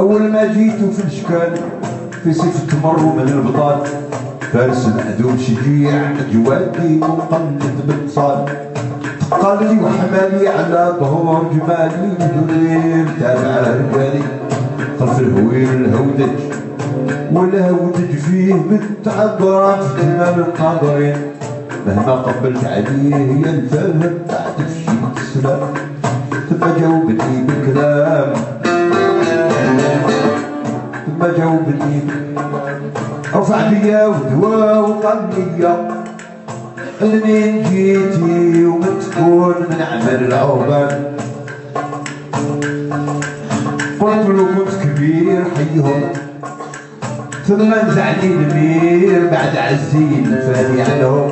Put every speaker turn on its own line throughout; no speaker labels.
اول ما جيتو في الاشكال في سيف تمروا من البطال فارس معدوم شجيع جوادي مقلد باتصال قالي وحمالي على ظهور جمالي مدير تابع رجالي خلف الهوير الهودج والهودج فيه متعبرات في تمام القادرين مهما قبلت عليه هي الفهم بعد في شي السلام ثم جاوبني بكلام ثم جاوبني رفع بيا ودوا وقال ليا منين جيتي ومن تكون من عمل العربان قلت له كنت كبير حيهم ثم نزعني المير بعد عزين فاني عنهم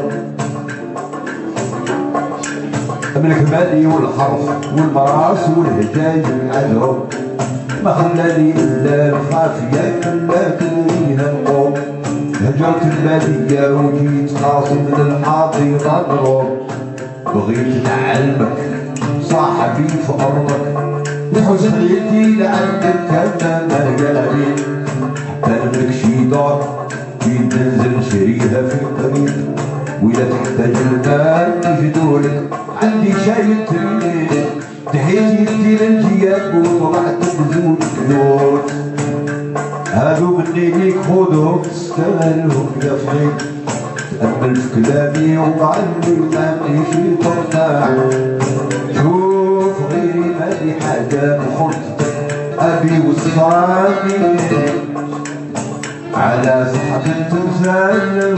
من الكمالي والحرف والمراس والهجاج والعدهم ما خلاني الا الخافيه كلا كليها القوم هجرت الباديه وجيت قاصد للحاضي مضروب بغيت نعلمك صاحبي في ارضك وحزن يدي لعندك كما ما قالي حتى نملك شي دار جيت ننزل شريها في الطريق وإذا تحتاج المال نجدولك عندي شاي تريني دحيت يدي للجياب وطلعت بزول كيوت هادو مني ليك خودهم تستاهلهم يا فخير تأمل في كلامي وقال لي مانيش ترتاح شوف غيري مالي حاجة بخلطتك أبي وصاني على صحب التمثال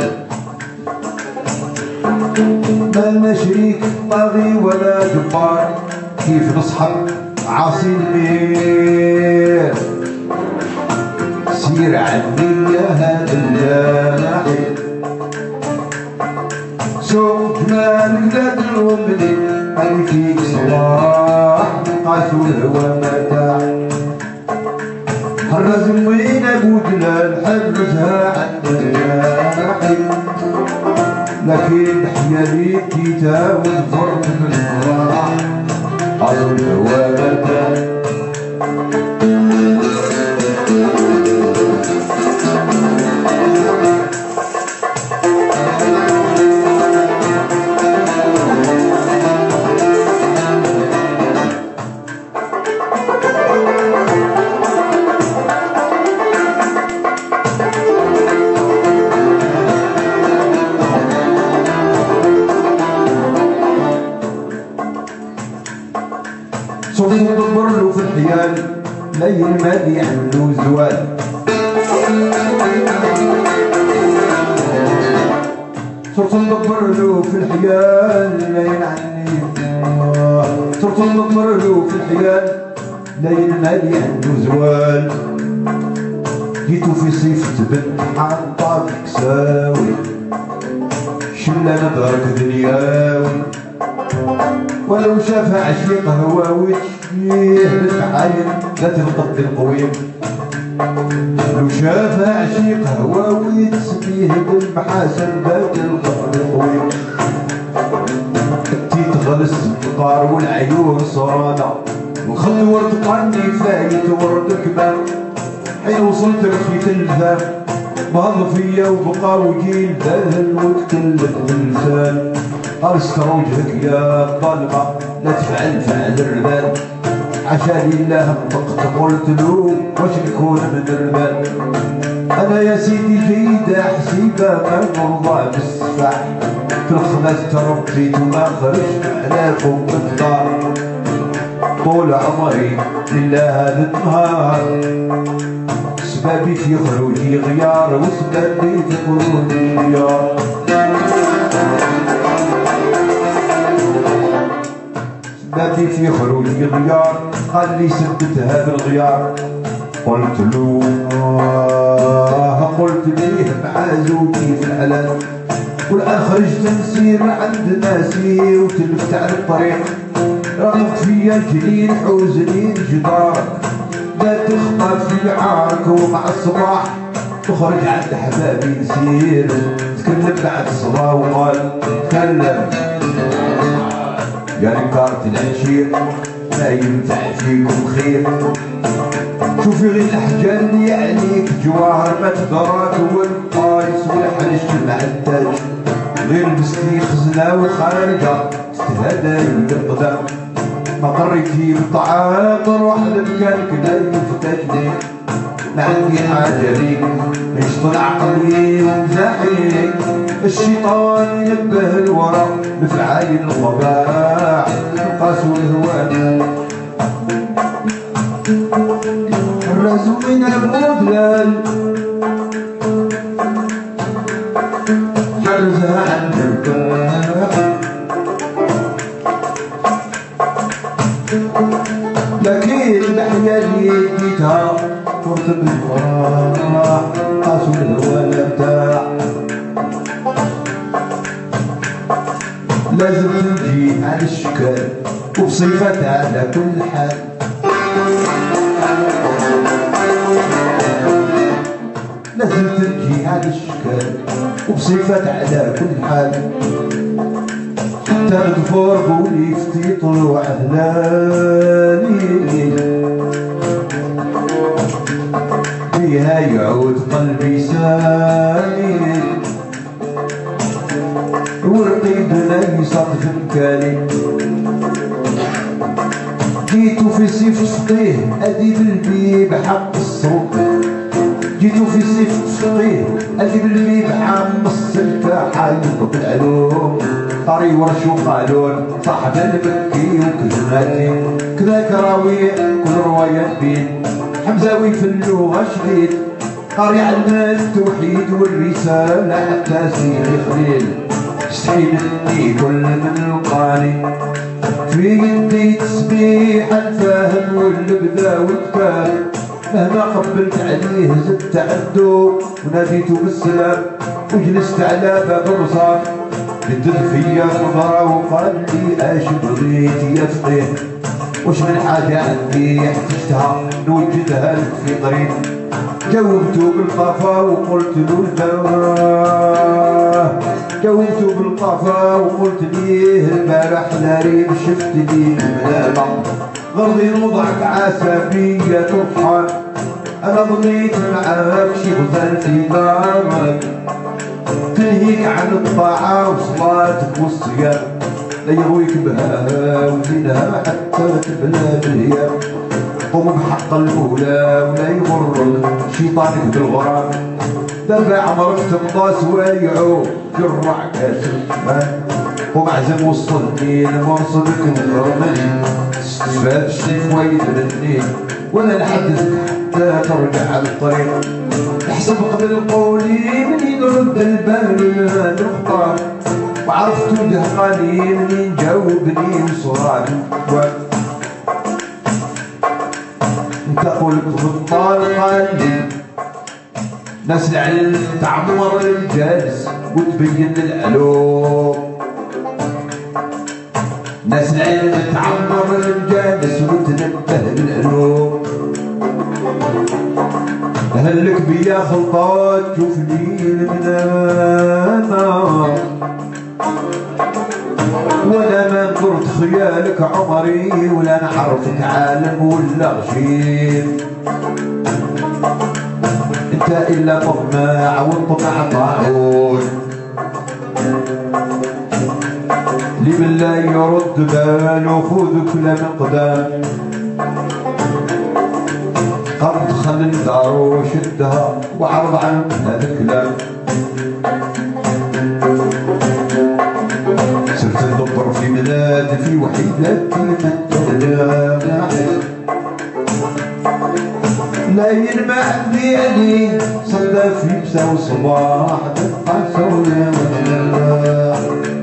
ما شريك طاغي ولا جبار كيف نصحب عاصي المير سير عني يا هذا الجاحي سوق جمالك لا تلومني أنا فيك صلاح قاسو الهوى مرتاح حرز وين ابو جلال حرزها عند الجاحي لكن حيالي كتاب الفرد من الفراح قاسو الهوى مرتاح صوت ندبر له في الحيال لين مالي عنده زوال صرت ندبر له في الحيال لين عني صرت ندبر له في الحيال لين مالي عنده زوال جيتو في صيف بنت حاطة كساوي شلة نظرك دنياوي ولو شاف عشيق هواوي تشبيه بالعين ذات القد القويم لو شاف عشيق هواوي تشبيه بالمحاسن ذات القد القويم انتي تغلس النقار والعيون صرادة وخل ورد قرني فايت ورد كبار حين وصلت رفيت الفام بهض فيا وبقى وجيل باهل وتكلف باللسان أرست وجهك يا طالبة لا تفعل فعل الربال عشان الله انطقت قلت له واش نكون من الربال أنا يا سيدي جيدة حسيبة ما مرضى بالسفاح في الخماس تربيت وما خرجت على فوق الدار طول عمري لله هذا النهار سبابي في خروجي غيار وسبابي في خروجي غيار سبابي في خروجي غيار قال لي سدت هذا الغيار قلت له قلت ليه مع زوجي في الحلال والآن خرجت نسير عند ناسي وتلفت على الطريق رغبت فيا جنين حوزني جدارك لا تخطف في عارك ومع الصباح تخرج عند حبابي نسير تكلم بعد الصباح وقال تكلم قال كارت العشير ما ينفع فيكم خير شوفي غير الحجال اللي عليك جواهر ما تدراك والقايس والحرش المعداج غير لبستي خزنة وخارجة تستهدى القدام ما قريتي بالطعام روح لمكانك لا يفتجني ما عندي حاجة ليك يشطن عقلي ومزاحي الشيطان ينبه الورا بفعايل الطباع القاس والهوان الراس من البودلال حرزها عن الباب لكن بحيالي اديتها فرت بالفرح قاسو الهوى الابداع لازم تجي على الشكال وبصفتها على كل حال لازم تجي على الشكال وبصفتها على كل حال حتى الظفور بولي في طلوع هلالي فيها يعود قلبي سالي ورقيبنا يصادف مكاني جيتو في سيف فقيه اديب البيب حق الصوت جيتو في سيف فقيه اديب البيب حمص الفاحة يطلب العلوم طري ورش وقالون صاحب المكي وكلماتي كذاك راوي كل رواية بين حمزاوي في اللغة شديد قاري علم التوحيد والرسالة حتى سيدي خليل استحي مني كل من القاني في يدي تسبيح الفاهم والبدا والكتاب مهما قبلت عليه زدت عنده وناديته بالسلام وجلست على باب الرصاف بدل فيا نظرة وقال لي اش بغيت يا فقيه وش من حاجة عندي احتجتها نوجدها لك في طريق جاوبته بالقافة وقلت له الباه جاوبته بالقافة وقلت ليه البارح ناري شفت لي الملامة غرضي نوضعك عسابية ترحل انا ظنيت معاك شي غزال في دارك تنهيك عن الطاعة وصلاتك والصيام لا يغويك بها وزينها حتى تبلى بالهيام قوم بحق الأولى ولا يغرك شيطانك بالغرام دابا عمرك تمضى سوايعو جرع كاس الكمان قوم اعزم وصلني لمرصدك نضرمني تستفاد شي فوايد مني ولا نحدثك حتى ترجع على الطريق احسب قبل قولي منين رد البال نختار وعرفت دهقاني منين جاوبني وصراني انت قلت بطال قلبي ناس العلم تعمر الجالس وتبين العلوم ناس العلم تعمر الجالس وتنبه العلوم هلك بيا خلطات شوف لي المنامة ولا ما نظرت خيالك عمري ولا نعرفك عالم ولا غشيم انت الا طماع والطمع طاعون لي بالله يرد باله خذك لمقدام قرض خل الدار وشدها وعرض عنها الكلام صرت ندبر في بلاد في وحيدتي متدلع لا يلمع عندي علي صدى في مسا وصباح تبقى سويا وجلا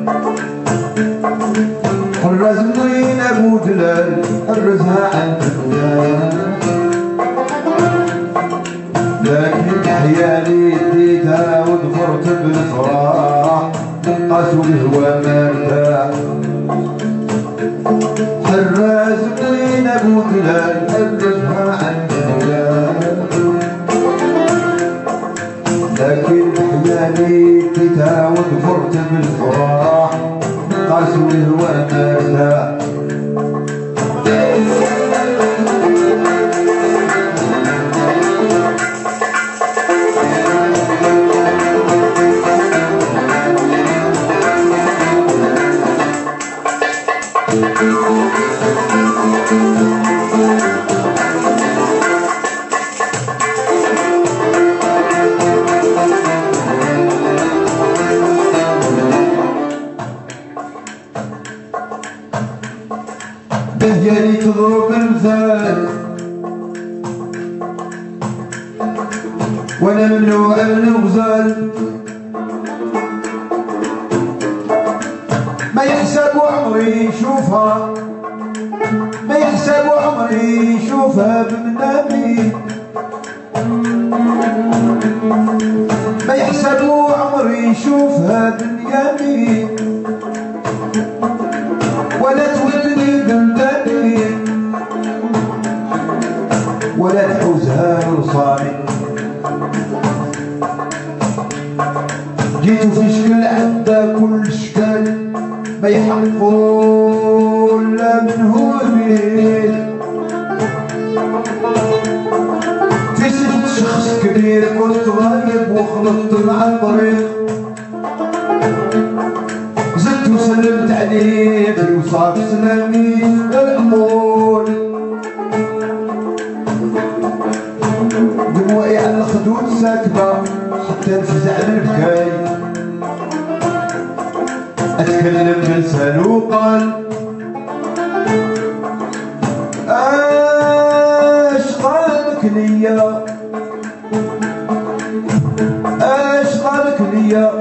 حراز وين ابو دلال حرزها عن الدلال لكن حيالي اديتها وظفرت بالفراح قاسو الهوى مرتاح حراز وين ابو دلال حرزها عن الدلال لكن حيالي اديتها وظفرت بالفراح قاسو الهوى مرتاح بهيالي تضرب المثال وانا ممنوع من الغزال ما يحسب عمري يشوفها ما يحسب عمري يشوفها بمنامي ما يحسب عمري يشوفها بنيامي ولا تودني بمداني ولا نحوزها وصالي جيتو في شكل عدا كل شكل ما يحققوا لا من هو بيد في ست شخص كبير كنت غايب وخلطت مع الطريق زدت وسلمت عليه في وصاف سلامي العقول دموعي على الخدود ساكبة حتى نفزع من البكاي اتكلم بلسان وقال اشغالك ليا اشغالك ليا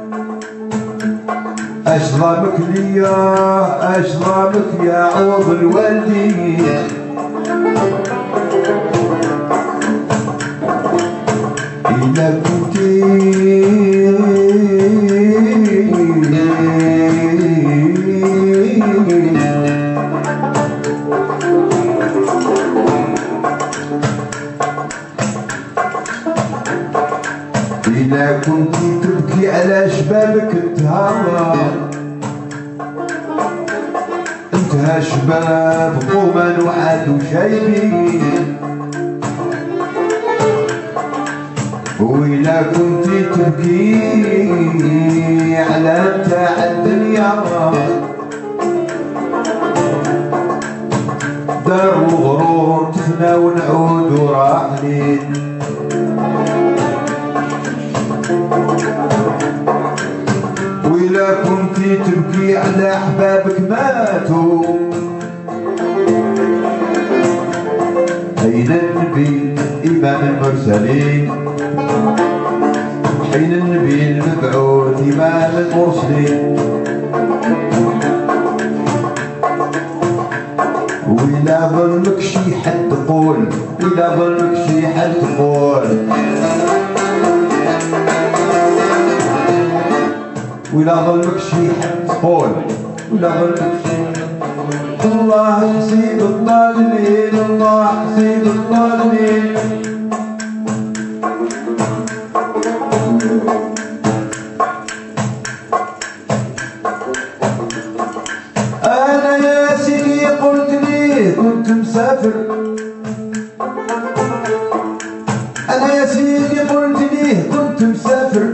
اشغالك ليا اشغالك يا عوض الوالدين إذا كنتي إذا كنتي تبكي على شبابك انتهى شباب قوما وعادوا شايبين وإلا كنتي تبكي على متاع الدنيا دار وغرور تفنى ونعود راحلين وإلا كنتي تبكي على أحبابك ماتوا أين النبي إمام المرسلين حين النبي المبعوث إمام المرسلين وإلا ظلمك شي حد قول وإلا ظلمك شي حد قول وإلا ظلمك شي حد قول وإلا ظلمك شي الله حسيب الظالمين الله حسيب الظالمين أنا يا سيدي قلت لي كنت مسافر أنا يا سيدي قلت لي كنت مسافر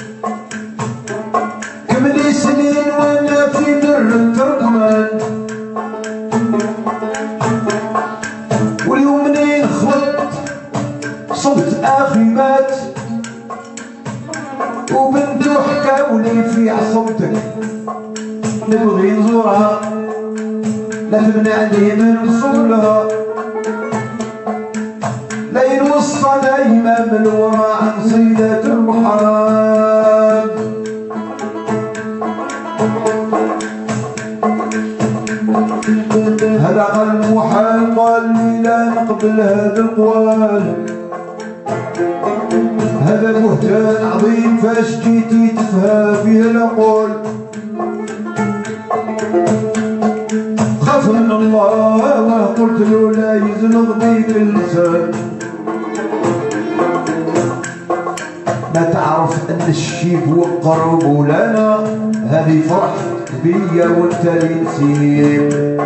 كملي سنين وأنا في در التركمان واليوم منين خلطت صبت أخي مات وبنته حكاولي في عصمتك نبغي نزورها لا تمنعني من وصولها لا ينوصنا إمام الورى عن صيدة المحرم هذا قال محال قال لي لا نقبل هذا القوال هذا بهتان عظيم فاش جيتي تفهى فيه العقول خاف من الله قلت له لا يزلغ بيك اللسان ما تعرف ان الشيب وقرب لنا هذه فرحتك بيا وانت اللي نسيب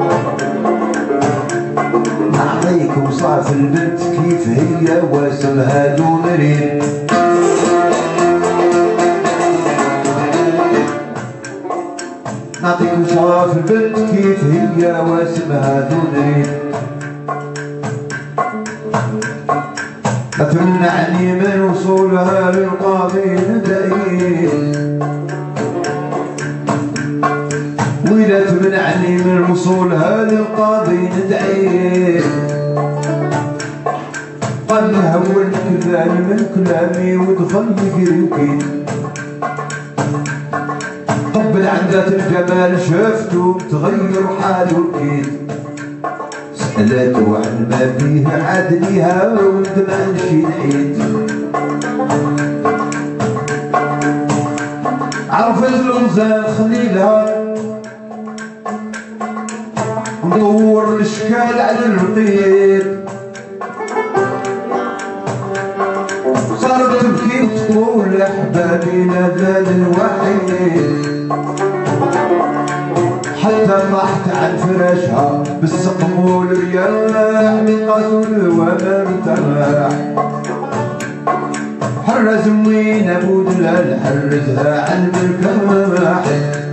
نعطيك وصاف البنت كيف هي واسمها دونرين نعطيك وصاف البنت كيف هي واسمها تدري تمنعني من وصولها للقاضي ندعي وإذا تمنعني من وصولها للقاضي ندعي قد هون كذاني من كلامي ودخل يقريك قبل عن ذات الجمال شفته تغير حاله اكيد سألته عن ما فيه عدليها وانت ما نشي العيد عرفت الغزال خليلها ندور الاشكال على الرقيب صارت تبكي وتقول احبابي نزال الوحيد حتى طاحت عن فراشها بالسقم والرياح من قتل وما ارتاح حرز وين ابو دلال حرزها عن الكماح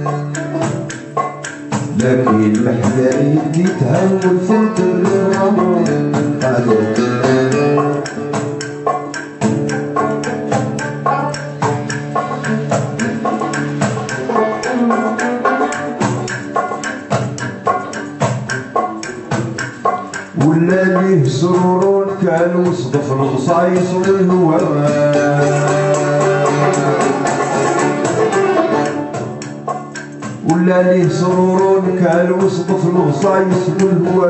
لكن محلى يديتها والفرد ولا ليه سرور كانوا صدف الغصايص والهوى ولا ليه سرور كانوا صدف الغصايص والهوى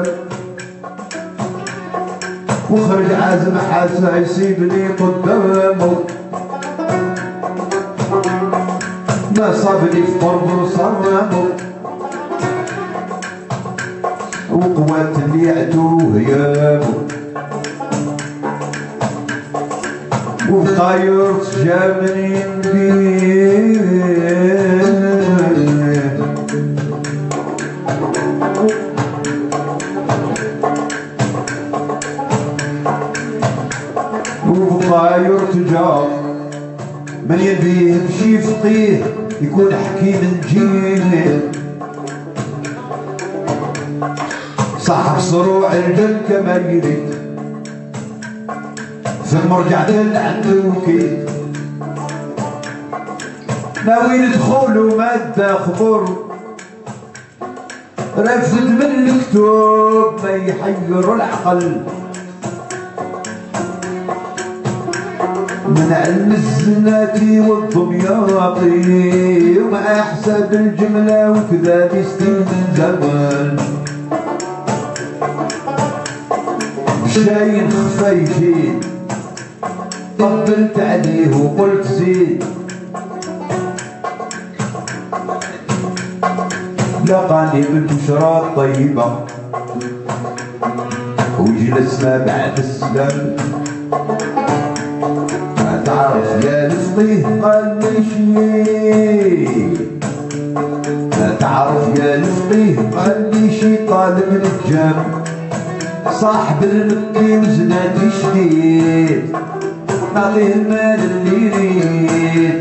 وخرج عازم حاسة يسيبني قدامه ما صابني في قرب وصرامه وقوات اللي عدوه يابو وبطايرت جامني بيه وبطايرت جاب من يبيه بشي فقيه يكون حكيم نجيل صاحب صروع الجن كما يريد ثم رجعت لعنده وكيد ناوي ندخل وما خبر رفد من الكتب ما يحير العقل من علم الزناتي والضمياطي ومع حساب الجملة وكذا بيستين من زمان شاين خفا يجيد طبلت عليه وقلت زيد لقاني بالبشرى الطيبة وجلسنا بعد السلام ما تعرف يا لفظيه قال لي شي ما تعرف يا لفظيه قال لي شي طالب الجام صاحب المكي وزناتي شديد نعطيه المال اللي يريد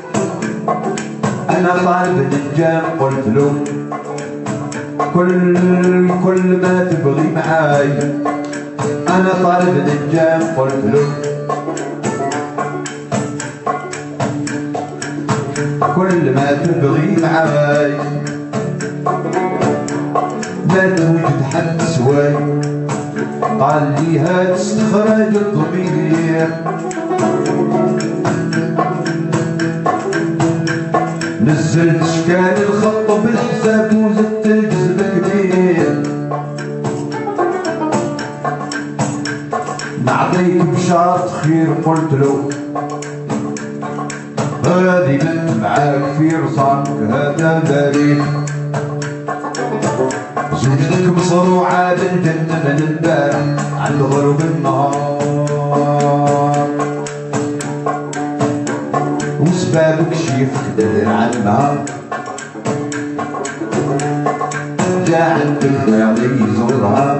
انا طالب نجام قلت له كل ما تبغي معاي انا طالب نجام قلت له كل ما تبغي معاي ما توجد حد سواي قال لي هات استخراج الضمير نزلت اشكال الخط بالحساب وزدت الجزء كبير نعطيك بشارة خير قلت له هذه بنت معاك في رصانك هذا بريد زوجتك مصروعة بالجنة من البارح عند غروب النهار وسبابك شيخ دليل عنها جا عند الخيالي يزورها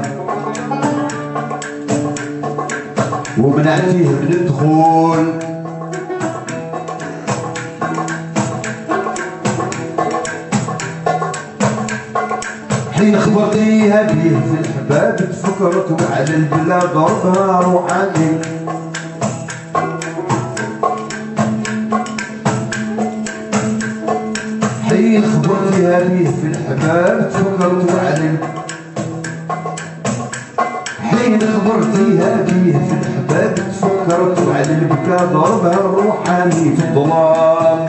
ومنعتيه من الدخول حين خبرتيها بيه في الحباب تفكرت وعلى البلاد ضربها روحاني. حين خبرتيها بيه في الحباب تفكرت وعلى حين خبرتيها بيه في الحباب تفكرت وعلى البكا ضربها الروحاني في الظلام.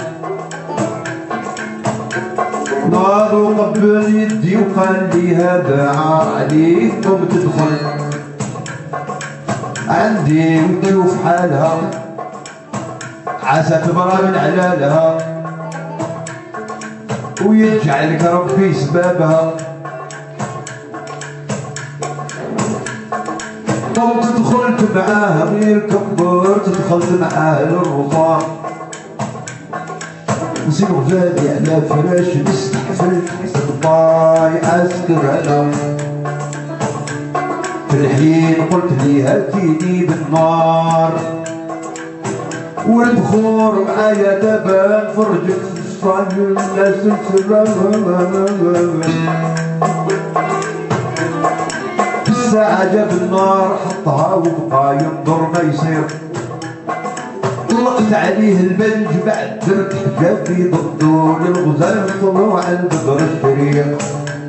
ناض وقبل يدي وقال لي هذا عار عليك قم تدخل عندي وتشوف حالها عسى تبرى من علالها ويجعلك ربي سبابها. قمت دخلت معاها غير كبرت دخلت معاها للرطام. نسيب غزالي على فراش نستحفل حسن طاي عسكر انا. في الحين قلت لي هاتيني بالنار والبخور معايا دابا نفرجك في الصايم لا سلسلة. بالساعة جاب النار حطها وبقى ينظر ما يصير. طلقت عليه البنج بعد درت حجابي ضدو للغزال طلوع البدر الشريق.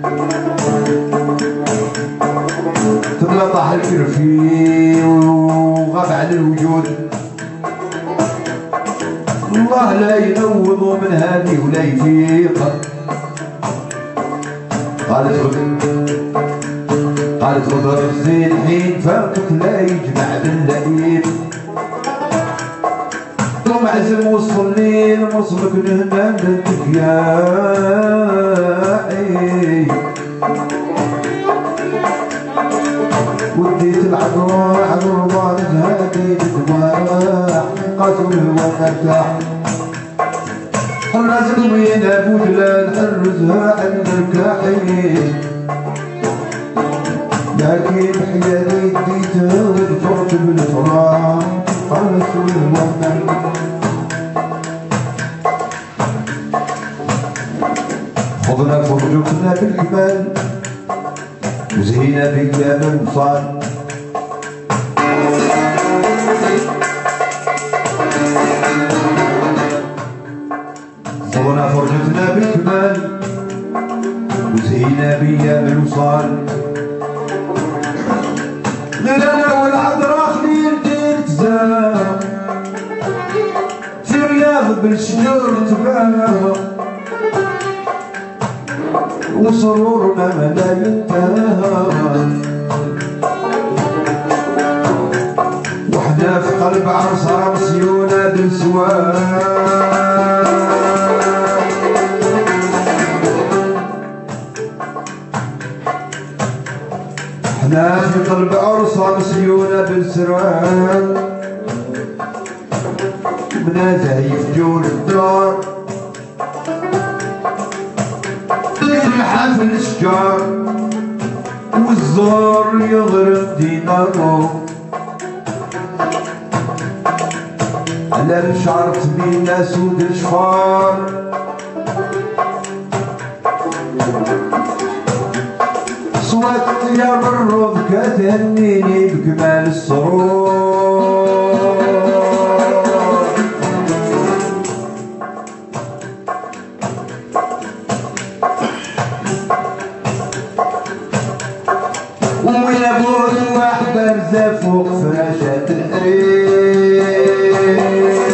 تبلطح الكرفي وغاب على الوجود. الله لا ينوض من هذه ولا يفيق. قالت غدر الزين حين فاقك لا يجمع باللئيم. ومعزم وسط الليل وصلك نهنا بنتك يا عي. وديت العذراء على الرضا نزهادي بالدماء قاتل الهوى مرتاح. حرز الوين ابو جلال حرزها عند الكاحل. لكن حيالي اديتها وظفرت بالفراق قالت الهوى مرتاح. خضنا فرجتنا بالجبال وزهينا بكلام الوصال. خضنا فرجتنا بالجبال وزهينا بأيام الوصال. غيرنا والعذراء خليل تزام في رياض بالشجر تباهى. وسرورنا ما لا ينتهى وحنا في قلب عرس عرسيونا بالسواد. حنا في قلب عرس عرسيونا بالسراد. منازع يفجون الدار حافل الشجار والزهر يضرب دينارو. على الشعر تبينا سود الشفار. صوت طياب الرض كتهنيني بكمال السرور. ويابوت واحدة رزا فوق فراشات الحرير.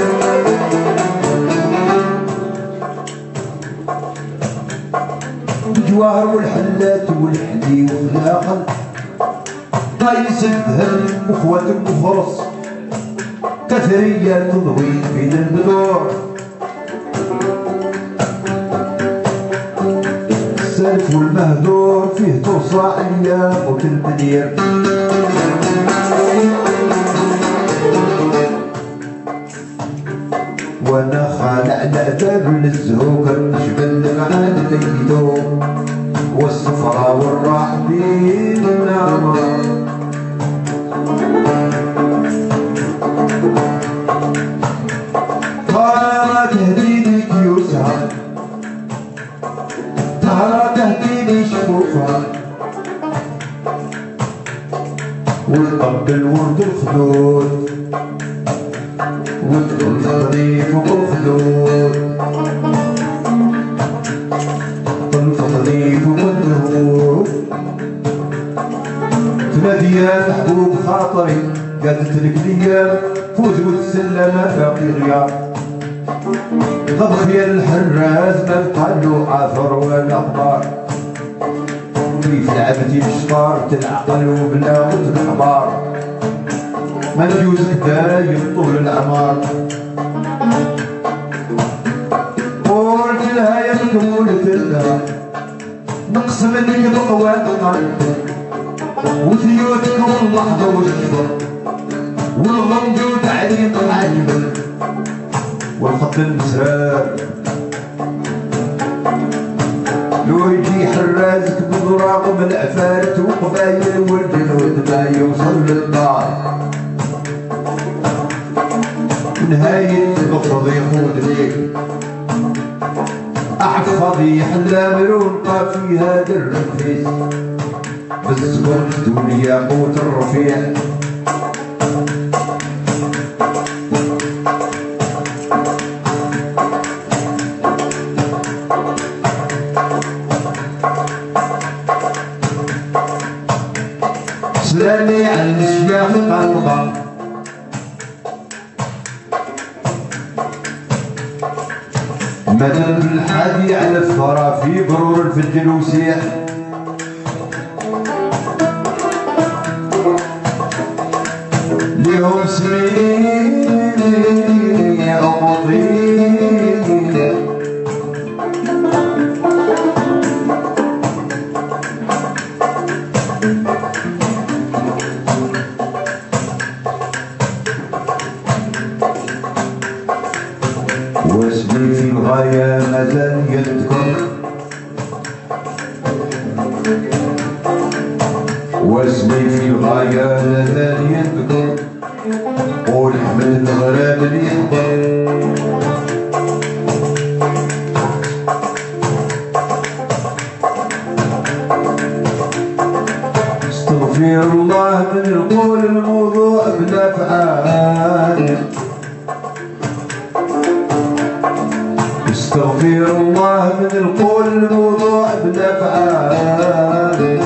الجواهر والحلات والحلي والناقل طايس الذهب وخوات المخرص كثرية تضوي بين البذور. السلف والمهدور فيه توصى ايام وتنبنير. وانا خالع على باب الزهوق نجبل العاد ليدو والصفرا والراح بين النار. طارت تهديدك يوسع طارت تهديدي شفوفها ونقبل ورد الخدود وتنفضني فوق الخدود تنفضني فوق الخدود تنادي يا محبوب خاطري قالت لك ليا فوز وتسلم باقي غياب طبخ يا الحراز ما بقالو اثر ولا اخبار كيف لعبتي الشطار تلعقل وبلا قلت الحمار ما نجوزك دايم طول الأعمار قلت لها يا قلت لها نقص منك بقواتنا وثيوتكم اللحظة والشفر والغمجود عليك عاجبك والخط المسرار لو يجي حرازك بضراغ من العفارت وقبايل والجنود ما يوصل للدار نهاية المفروض يقود ليك أحفظي حلا مرونقة في هذا الرفيس بالزبط دنيا قوت الرفيع سلامي على الاشياء قلبا مدام الحادي على الثرى في برور الفجر وسيح ليهم سمين يا مطير واسمي في الغاية مازال يذكر واسمي في الغاية مازال يذكر قول احمد الغرام اللي يحضر استغفر الله من القول الموضوع بلا فعال استغفر الله من القول الموضوع بالافعال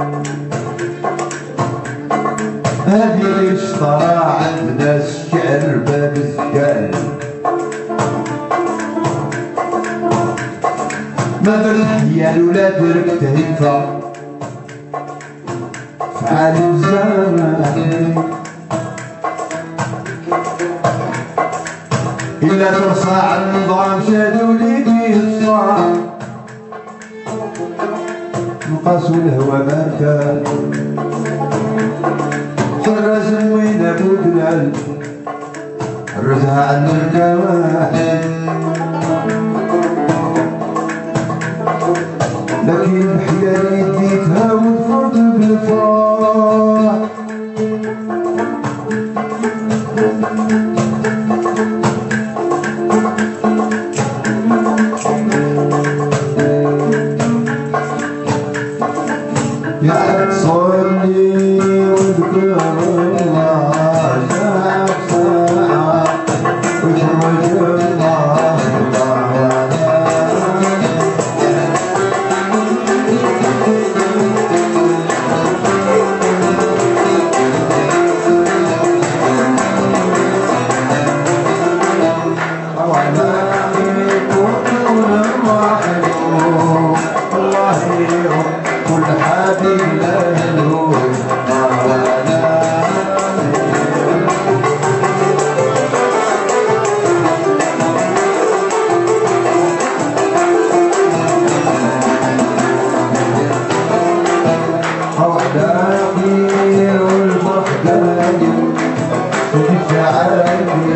هذه اشترى عند ناس شعر باب الزكال ما بالحيال ولا درك تهيفا فعال الزمان إلا ترصى على النظام شادوا لي فيه الصعب نقاسوا الهوى ماركا حرز وين ابو دلال حرزها عن الكواحل لكن بحيالي ديتها وظفرت بالفرح يا صلي واذكر الله ساعة ساعة واخرج الله والمخدايم وجيت عالي